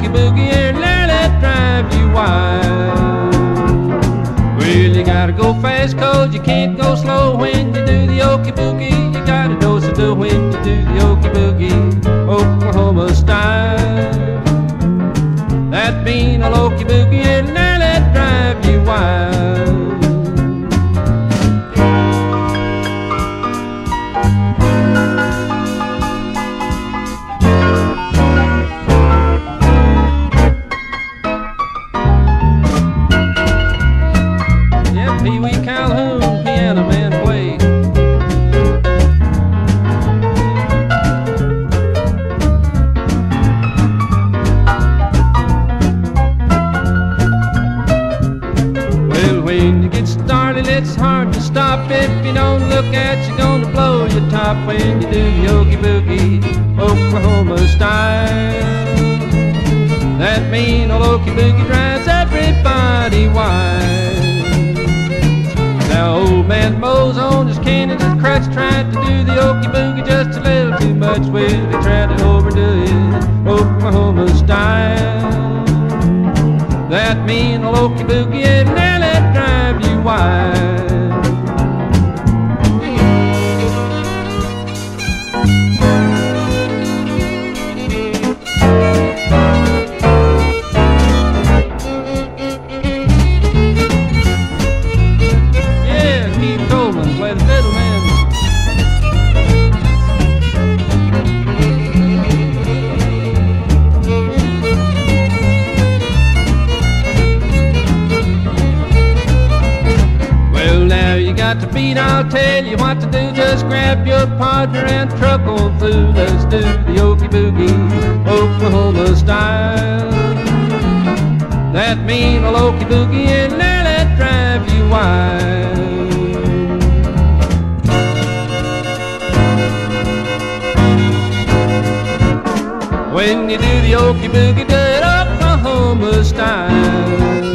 boogie and let it drive you wild. Well, you gotta go fast 'cause you can't go slow when you do the okie boogie. You gotta dose it do when you do the okie boogie, Oklahoma style. That mean a okie boogie and let it drive you wild. Pee Wee Calhoun, piano man played. Well, when you get started, it's hard to stop. If you don't look at, you're gonna blow your top when you do the okie boogie, Oklahoma style. That mean old okie boogie drives everybody wild. Now old man Mo's on his cane and his crutch, tried to do the okie boogie just a little too much. Well, he tried to overdo it, Oklahoma style. That mean old okie boogie and let it drive you wild. Play the fiddle, man. Well, now you got the beat, I'll tell you what to do. Just grab your partner and truck on through. Let's do the okie boogie, Oklahoma style. That mean old okie boogie and let it drive you wild. When you do the okie boogie, do it Oklahoma style.